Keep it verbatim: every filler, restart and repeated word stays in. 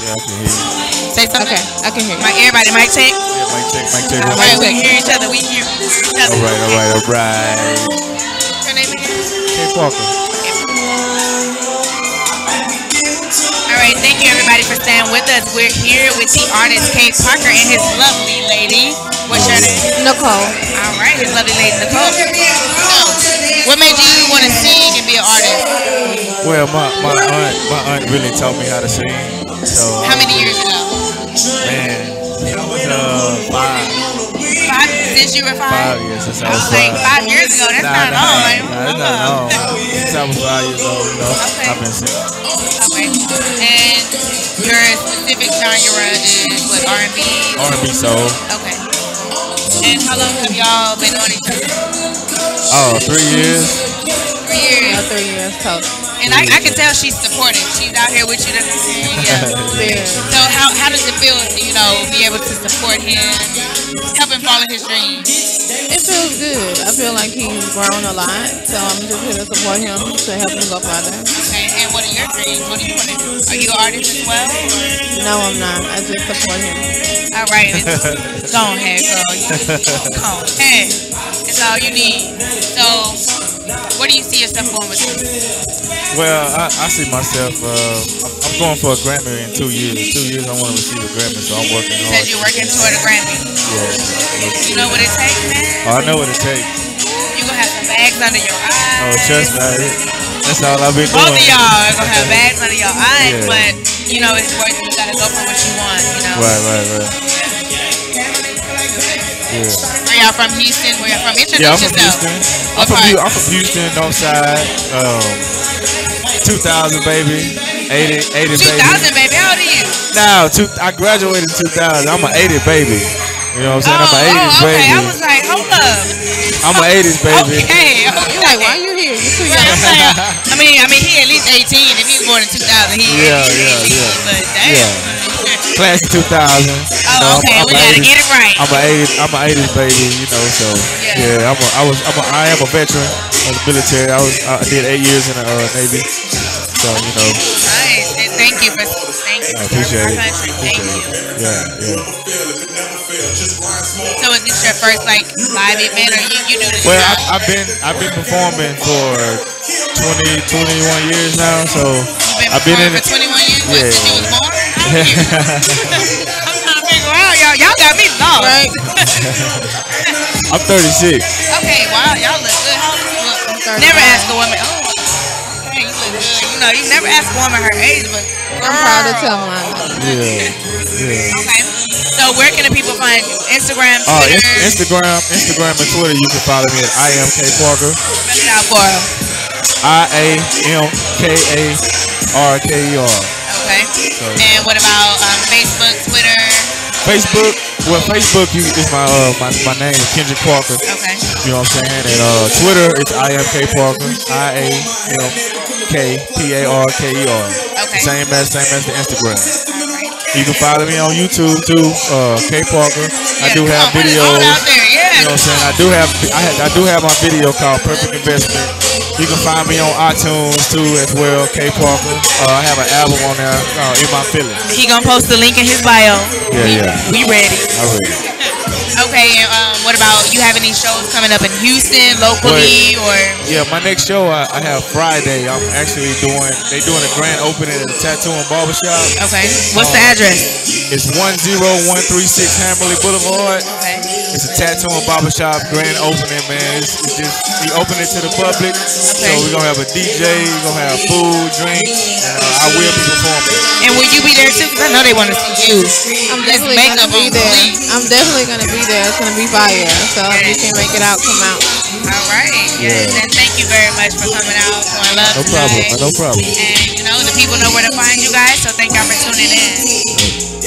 Yeah, I can hear you. Say something. Okay, I can hear you. Mic, everybody, mic check. Yeah, mic check, mic check. All right, we hear each other. We hear each other. All right, all right, all right. What's your name again? K Parker. All right, thank you everybody for staying with us. We're here with the artist K Parker and his lovely lady. What's your name? Nicole. All right, his lovely lady Nicole. So, what made you want to sing and be an artist? Well, my, my aunt my aunt really taught me how to sing. So How many years ago? man, it was uh five Five? Since you were five five? years since I I was was like, five. five years ago? That's Nah, not nah, long. Like, nah, that's hold not up. long. Since I was five years old, you know, Okay. I've been singing. Okay. And your specific genre is what, R and B? R and B soul. Okay. And how long have y'all been on each other? Oh, three years. Three years. Yeah, three years total. And I, I can tell she's supportive. She's out here with you to sing. Yeah. Yeah. So how, how does it feel to, you know, be able to support him, help him follow his dreams? It feels good. I feel like he's grown a lot, so I'm just here to support him to help him go further. Okay, and what are your dreams? What do you want to do? Are you an artist as well? No, I'm not. I just support him. All right, it's, go ahead, girl. You- Go ahead. That's all you need. So, where do you see yourself going with this? Well, I, I see myself. Uh, I'm I'm going for a Grammy in two years. Two years, I want to receive a Grammy, so I'm working You hard. said you're working toward a Grammy. Yeah. You know what it takes, man? Oh, I know what it takes. You're going to have some bags under your eyes. Oh, trust me. I- That's all I've been Both doing. of y'all are going to have bags under your eyes, Yeah. but, you know, it's worth it. You got to go for what you want, you know? Right, right, right. Yeah. Are y'all from Houston? Where y'all from? Introduce Yeah, I'm from yourself. Houston. I'm What from, part? Hu- I'm from Houston, Northside. Um, two thousand, baby. eighty, eighty, two baby. thousand, baby. How old are you? Now, two, I graduated in two thousand. I'm an eighty baby. You know what I'm saying? I'm an eighties oh, okay. baby. I was like, hold up. I'm an eighties baby. Okay, okay. You're like, why are you here? You're too Right, young. I'm saying, I mean, I mean, he at least eighteen. If he was born in two thousand, he Yeah, he yeah, eighteen. yeah. But damn. Yeah. Class of two thousand. Oh, okay. We gotta get it right. I'm an eighties. I'm an eighties baby. You know, so Yeah. yeah. I'm a, I was. I'm a, I am a veteran of the military. I was. I did eight years in the uh, Navy. So you know. Nice. And thank you for thank you I for appreciate serving our it. country. Thank you. Yeah, yeah. So is this your first like live event, or you, you do this? Well, job? I, I've been I've been performing for twenty, twenty-one years now. So You've been I've been in performing it. for twenty-one years. What, Yeah. since you was born? I'm trying to figure out, y'all. Y'all got me lost. Right? I'm thirty-six. Okay, wow, y'all look good. How look, never ask a woman. Oh, hey, you look good. You know, you never ask a woman her age, but I'm proud to tell girl. mine. Yeah, yeah. Okay. So where can the people find you? Instagram, Oh, Twitter. in- Instagram, Instagram and Twitter. You can follow me at I am K Parker. Spell it out for her. I A M K A R K E R. Okay. And what about um, Facebook, Twitter? Facebook. Well, Facebook you, is my uh my, my name is Kendrick Parker. Okay. You know what I'm saying? And uh Twitter is I am K Parker. I A M K P A R K E R. Okay. Same as same as the Instagram. All right. You can follow me on YouTube too, uh, K Parker. I Yeah, do come have on, put it videos. all out there. Yeah. You know what I'm saying? I do have I, had, I do have my video called Perfect Investment. You can find me on iTunes too as well, K Parker. Uh, I have an album on there called In My Feelings. He gonna post the link in his bio. Yeah, yeah. We ready. I read. Okay. And um, what about you? Have any shows coming up in Houston, locally, or? Yeah, my next show I, I have Friday. I'm actually doing they doing a grand opening at the Tattoo and Barbershop. Okay. What's the address? It's one zero one three six Hammerly Boulevard. Okay. It's a tattoo and barbershop grand opening, man. It's, it's just we open it to the public. So we're gonna have a D J, we're gonna have food, drinks, and uh, I will be performing. And will you be there too? Cause I know they want to see you. I'm This definitely makeup gonna be on there. fleek. I'm definitely gonna be there. It's gonna be fire. So if you can make it out, come out. All right. Yeah. And thank you very much for coming out. Showing love No problem, tonight. no problem. And you know the people know where to find you guys. So thank y'all for tuning in.